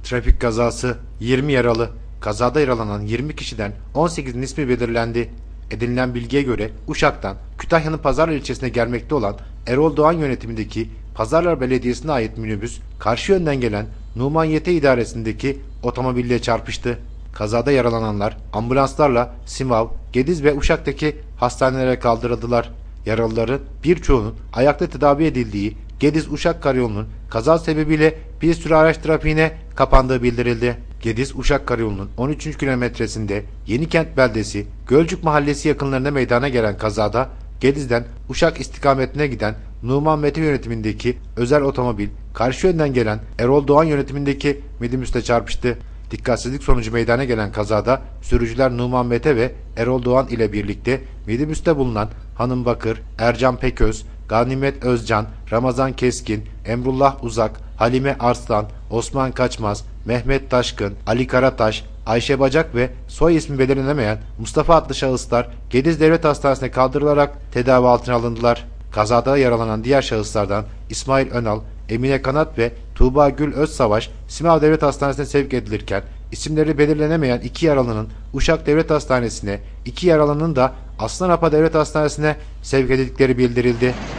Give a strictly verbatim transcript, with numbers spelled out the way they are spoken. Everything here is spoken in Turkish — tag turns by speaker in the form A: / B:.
A: Trafik kazası, yirmi yaralı. Kazada yaralanan yirmi kişiden on sekizinin ismi belirlendi. Edinilen bilgiye göre Uşak'tan Kütahya'nın Pazarlar ilçesine gelmekte olan Erol Doğan yönetimindeki Pazarlar Belediyesi'ne ait minibüs karşı yönden gelen Numan Yete idaresindeki otomobille çarpıştı. Kazada yaralananlar ambulanslarla Simav, Gediz ve Uşak'taki hastanelere kaldırıldılar. Yaralıların birçoğunun ayakta tedavi edildiği Gediz-Uşak karayolunun kaza sebebiyle bir süre araç trafiğine kapandığı bildirildi. Gediz-Uşak karayolunun on üçüncü kilometresinde Yenikent beldesi Gölcük mahallesi yakınlarında meydana gelen kazada Gediz'den Uşak istikametine giden Numan Mete yönetimindeki özel otomobil karşı yönden gelen Erol Doğan yönetimindeki minibüsle çarpıştı. Dikkatsizlik sonucu meydana gelen kazada sürücüler Numan Mete ve Erol Doğan ile birlikte minibüste bulunan Hanım Bakır, Ercan Peköz, Ganimet Özcan, Ramazan Keskin, Emrullah Uzak, Halime Arslan, Osman Kaçmaz, Mehmet Taşkın, Ali Karataş, Ayşe Bacak ve soy ismi belirlenemeyen Mustafa adlı şahıslar Gediz Devlet Hastanesi'ne kaldırılarak tedavi altına alındılar. Kazada yaralanan diğer şahıslardan İsmail Önal, Emine Kanat ve Tuğba Gül Özsavaş Simav Devlet Hastanesi'ne sevk edilirken isimleri belirlenemeyen iki yaralının Uşak Devlet Hastanesi'ne, iki yaralının da Aslanapa Devlet Hastanesi'ne sevk edildikleri bildirildi.